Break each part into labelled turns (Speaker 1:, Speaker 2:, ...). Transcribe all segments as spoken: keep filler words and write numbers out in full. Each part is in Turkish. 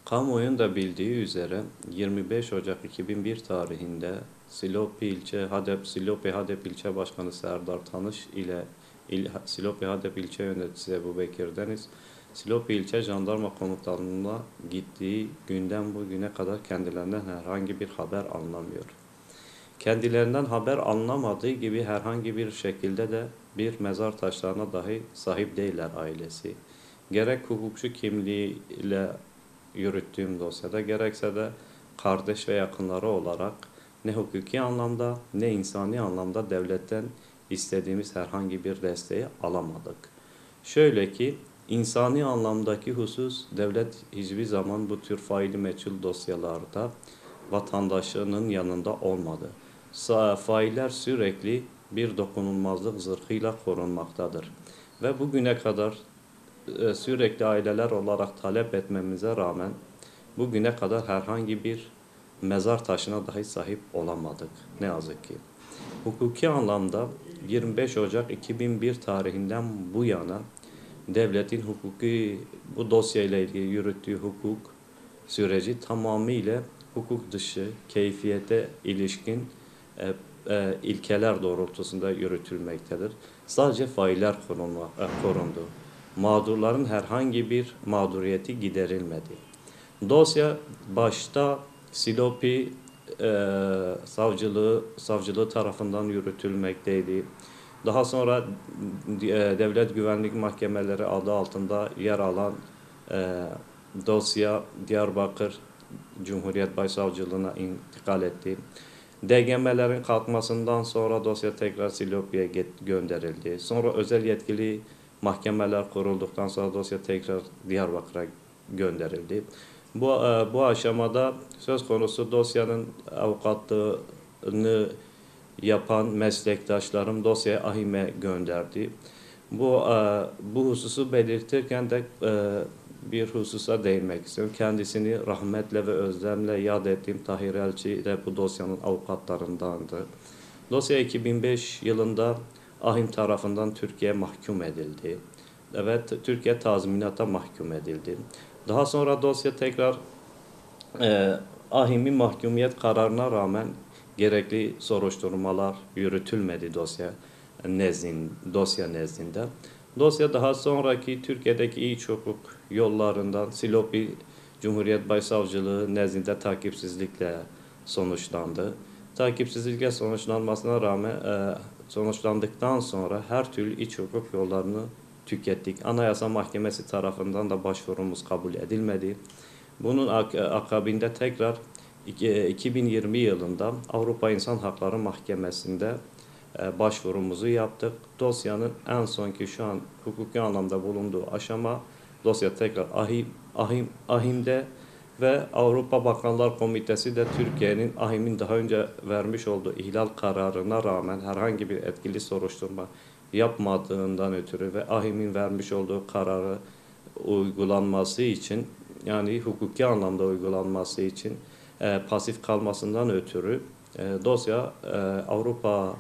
Speaker 1: Kamuoyunun da bildiği üzere yirmi beş Ocak iki bin bir tarihinde Silopi ilçe Hadep Silopi Hadep ilçe başkanı Serdar Tanış ile İl, Silopi Hadep ilçe yöneticisi Ebubekir Deniz Silopi ilçe jandarma komutanlığına gittiği günden bugüne kadar kendilerinden herhangi bir haber alınamıyor. Kendilerinden haber alınamadığı gibi herhangi bir şekilde de bir mezar taşlarına dahi sahip değiller ailesi. Gerek hukukçu kimliğiyle yürüttüğüm dosyada gerekse de kardeş ve yakınları olarak ne hukuki anlamda ne insani anlamda devletten istediğimiz herhangi bir desteği alamadık. Şöyle ki insani anlamdaki husus devlet hiçbir zaman bu tür faili meçhul dosyalarda vatandaşının yanında olmadı. Failler sürekli bir dokunulmazlık zırhıyla korunmaktadır. Ve bugüne kadar sürekli aileler olarak talep etmemize rağmen bugüne kadar herhangi bir mezar taşına dahi sahip olamadık. Ne yazık ki. Hukuki anlamda yirmi beş Ocak iki bin bir tarihinden bu yana devletin hukuki bu dosyayla ilgili yürüttüğü hukuk süreci tamamıyla hukuk dışı, keyfiyete ilişkin e, e, ilkeler doğrultusunda yürütülmektedir. Sadece failler korunma, e, korundu. Mağdurların herhangi bir mağduriyeti giderilmedi. Dosya başta Silopi e, savcılığı savcılığı tarafından yürütülmekteydi. Daha sonra e, Devlet Güvenlik Mahkemeleri adı altında yer alan e, dosya Diyarbakır Cumhuriyet Başsavcılığına intikal etti. D G M'lerin kalkmasından sonra dosya tekrar Silopi'ye gönderildi. Sonra özel yetkili mahkemeler kurulduktan sonra dosya tekrar Diyarbakır'a gönderildi. Bu, bu aşamada söz konusu dosyanın avukatlığını yapan meslektaşlarım dosyayı AİHM'e gönderdi. Bu, bu hususu belirtirken de bir hususa değinmek istiyorum. Kendisini rahmetle ve özlemle yad ettiğim Tahir Elçi de bu dosyanın avukatlarındandı. Dosya iki bin beş yılında AİHM tarafından Türkiye mahkum edildi. Evet, Türkiye tazminata mahkum edildi. Daha sonra dosya tekrar e, AİHM'in mahkumiyet kararına rağmen gerekli soruşturmalar yürütülmedi dosya nezdin, dosya nezdinde. Dosya daha sonraki Türkiye'deki iç hukuk yollarından Silopi Cumhuriyet Başsavcılığı nezdinde takipsizlikle sonuçlandı. Takipsizlikle sonuçlanmasına rağmen e, sonuçlandıktan sonra her türlü iç hukuk yollarını tükettik. Anayasa Mahkemesi tarafından da başvurumuz kabul edilmedi. Bunun ak akabinde tekrar iki bin yirmi yılında Avrupa İnsan Hakları Mahkemesi'nde başvurumuzu yaptık. Dosyanın en sonki şu an hukuki anlamda bulunduğu aşama dosya tekrar AİHM, AİHM, AİHM'de ve Avrupa Bakanlar Komitesi de Türkiye'nin AİHM'in daha önce vermiş olduğu ihlal kararına rağmen herhangi bir etkili soruşturma yapmadığından ötürü ve AİHM'in vermiş olduğu kararı uygulanması için yani hukuki anlamda uygulanması için e, pasif kalmasından ötürü e, dosya e, Avrupa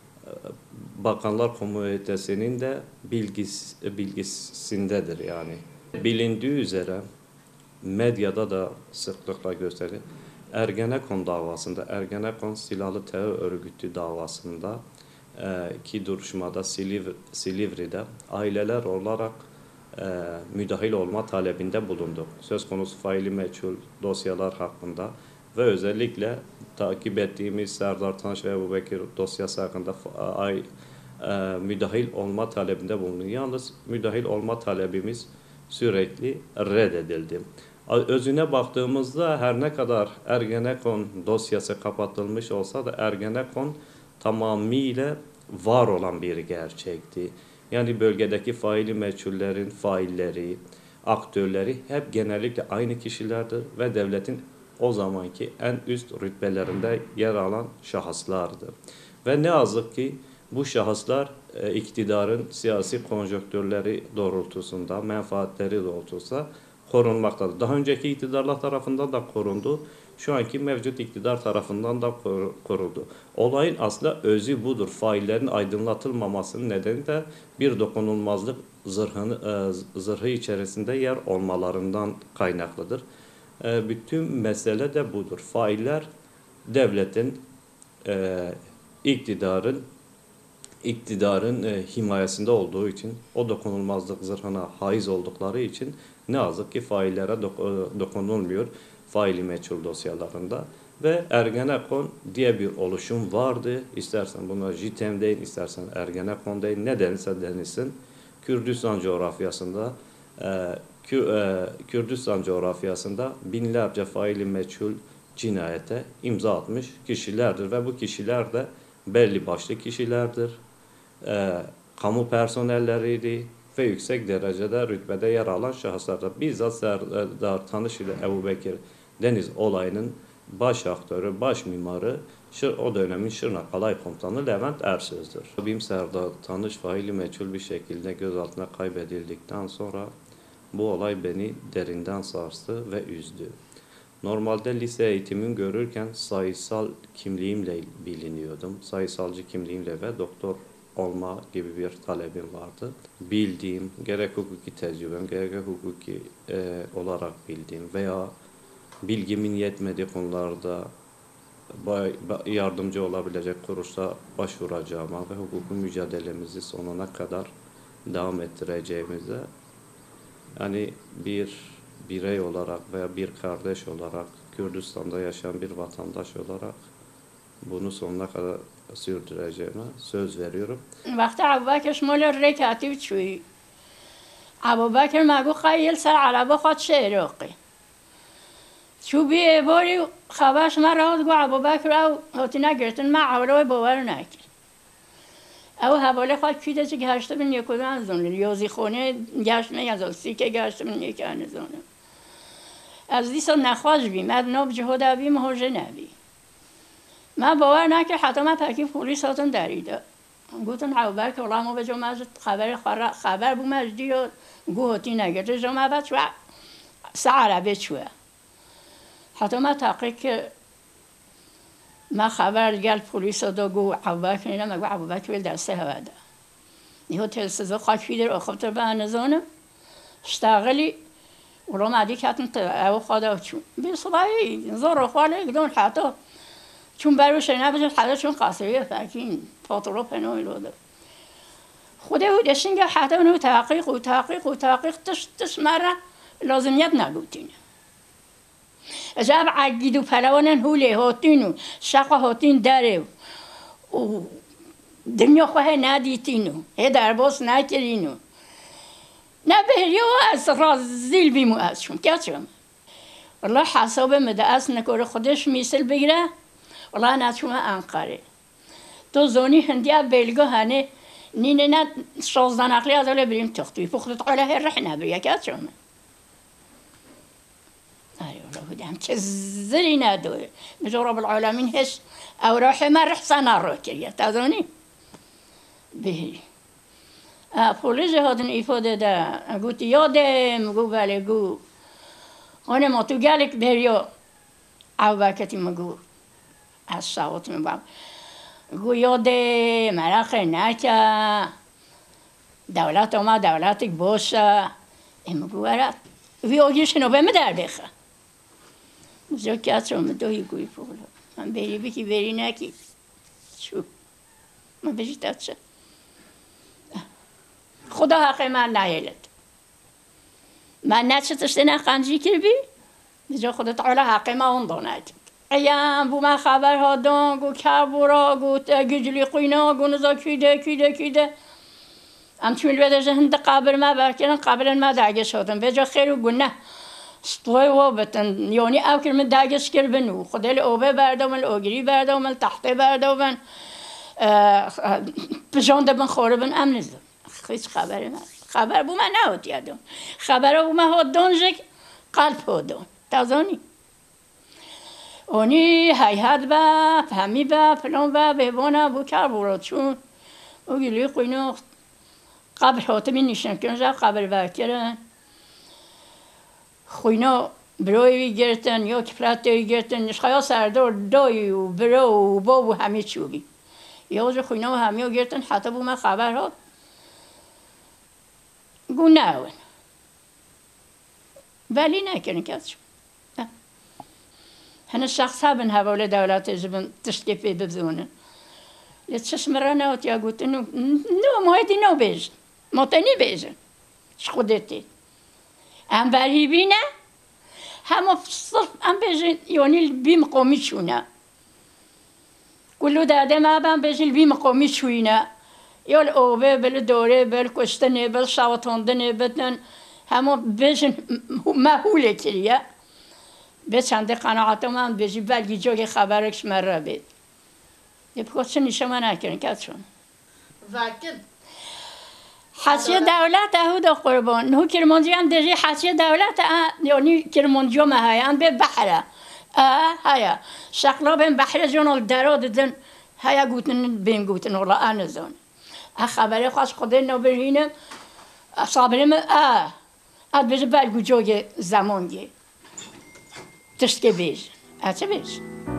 Speaker 1: Bakanlar Komitesi'nin de bilgis, bilgisindedir yani. Bilindiği üzere medyada da sıklıkla gösterilir. Ergenekon davasında, Ergenekon Silahlı Terör Örgütü davasında e, ki duruşmada Silivri, Silivri'de aileler olarak e, müdahil olma talebinde bulunduk. Söz konusu faili meçhul dosyalar hakkında ve özellikle takip ettiğimiz Serdar Tanış ve Ebubekir dosyası hakkında ay, e, müdahil olma talebinde bulundu. Yalnız müdahil olma talebimiz sürekli reddedildi. Özüne baktığımızda her ne kadar Ergenekon dosyası kapatılmış olsa da Ergenekon tamamıyla var olan bir gerçekti. Yani bölgedeki faili meçhullerin failleri, aktörleri hep genellikle aynı kişilerdir ve devletin o zamanki en üst rütbelerinde yer alan şahıslardı. Ve ne yazık ki bu şahıslar e, iktidarın siyasi konjonktürleri doğrultusunda, menfaatleri doğrultusunda korunmaktadır. Daha önceki iktidarlar tarafından da korundu. Şu anki mevcut iktidar tarafından da korundu. Olayın aslında özü budur. Faillerin aydınlatılmamasının nedeni de bir dokunulmazlık zırhını, e, zırhı içerisinde yer olmalarından kaynaklıdır. E, bütün mesele de budur. Failler devletin, e, iktidarın iktidarın e, himayesinde olduğu için, o dokunulmazlık zırhına haiz oldukları için ne yazık ki faillere dok e, dokunulmuyor faili meçhul dosyalarında. Ve Ergenekon diye bir oluşum vardı. İstersen buna JITEM deyin, istersen Ergenekon deyin, ne denirse denilsin. Kürdistan coğrafyasında e, Kü, e, Kürdistan coğrafyasında binlerce faili meçhul cinayete imza atmış kişilerdir ve bu kişiler de belli başlı kişilerdir. E, kamu personelleriydi ve yüksek derecede rütbede yer alan şahıslardır. Bizzat Serdar Tanış ile Ebubekir Deniz olayının baş aktörü, baş mimarı o dönemin Şırnak Alay Komutanı Levent Ersöz'dür. Abim Serdar Tanış faili meçhul bir şekilde gözaltına kaybedildikten sonra bu olay beni derinden sarstı ve üzdü. Normalde lise eğitimimi görürken sayısal kimliğimle biliniyordum. Sayısalcı kimliğimle ve doktor olma gibi bir talebim vardı. Bildiğim, gerek hukuki tecrübem, gerek hukuki e, olarak bildiğim veya bilgimin yetmediği konularda yardımcı olabilecek kuruluşa başvuracağıma ve hukuki mücadelemizi sonuna kadar devam ettireceğimize, yani bir birey olarak veya bir kardeş olarak, Kürdistan'da yaşayan bir vatandaş olarak bunu sonuna kadar sürdüreceğime söz veriyorum.
Speaker 2: وقتی ابوبکر شمال رکاتی چوی ابوبکر مگو خیل سر عربه خود شعراقی چو بی باری خبرش من راود گو ابوبکر او هاتی نگرتن من عوره باور نکر او حواله خود کیده چه گشته بین یکو دن زونه یازی خونه گشت نیازال سی که گشته بین یکی هنه زونه از دیسا نخواج بیم از ناب جهود بیم هجه نبی من باور نکر حتی من پکی پولیس هاتون دریده گفتن ابوبکر والله ما به جا مجد خبر خبر بو مجدی و گو هاتی نگرده جا مبد شو سه عربه چوه حتی من تحقیق که ما خبر گل پلیس دا گو ابوبکر اینا مگو ابوبکر ویل دسته هواده نیو تلسزا خاک فیدر اخوبتر به نزانم اشتغلی ولو مدی کتن او خدا چون بی صبحی زور خاله گدون حتی چون بروش نبود حتی چون قصری فکین پاتورو پنوی لوده خوده او دشتنگه حتی اونو تحقیق و تحقیق و تحقیق تش تش مره لازمیت نگوتینه جاب عقید و پلوانن هوله هاتینو شقه هاتین داره و دنیا خواه ندیتینو هی درباس نکرینو نه بهریو از رازیل بیمو ازشون که چون والله حساب مده از نکاره خودش میسل بگیره والله نتشون انقره تو زونی هندی بلگو هنه نینه نه شازده نقلی از اوله بریم تختوی پختت قاله رح نبریه که چون آره والله بودم که زری نداره بجا رب العالمین هش او راح ما رح سنه رو کریه تازونی بهری پولیس هاتن ایفاده ده گوتی یادم گو بله گو آنه ما تو گلک بریا او بکتی مگو از شاوت میبام گو یاده مرخه نکه دولت ما دولتی باشه اما گو برد وی آگیشنو بهم در بخه مجا کت رو مدوی گوی پولا من بری بکی بری نکی شو من بجی تاتشه خدا حق من نهیلد من نچه تشتی نخنجی کر بی بجا خدا تعالی حق من اون دانید ایام بو من خبر ها دان گو کربورا گو گجلی قینا گو نزا کیده کیده کیده ام چون بده جهند قبر ما برکن قبر ما داگه شدم بجا خیر و گنه استوی و بتن یعنی او کرم داگش کر بنو خدا الاوبه بردم الاوگری بردم التحته بردم بجان دبن خوره بن ام نزدم هیچ خبری من خبر بو من نهات یادم خبر بو من هات دانجک قلب هادم تازانی اونی هیهد با فهمی با فلان با بهوانا بو کر براد چون او گلی قینو قبر هاتمی نشن کنجا قبر برکرن خوینا بروی گرتن یا کفلتی گرتن نشخیا سردار دایی و برو و باب و همه چوبی یا جو خوینا و همه گرتن حتی بو من خبر هات گو نهون ولی نکنه کسشون هن الشخص هابن هبول دولات زبن تشتكي في ببذونه لتشش مرة نوت يا قلت إنه نو ما هيدي نو بيج ما تاني بيج إيش خدتي هم برهيبينه هم في الصف هم بيجي يعني البيم قومي شونا كله داده ما بان بيجي البيم قومي شوينا يال أوبه بل دوره بل كشتنه بل شاوتاندنه بدن هم بيجي ما هو لكليه بس عند قناعتم هم بيجي بلگی جوی خبرش مرة بید يبقى شو نشما ناكرن كاتشون
Speaker 3: واكد
Speaker 2: حاشية دولة هو ده قربان هو كرمانجيان دجي حاشية دولة يعني كرمانجيو ما هي عن بحرة آه هيا شكله بين بحرة جون الدرود دن هيا قوتن بين قوتن والله أنا زون أخبره خاص قدرنا برهينه صابرنا آه أد بيجي بالجو جوجي زمان جي تشتكي بيج أتى بيج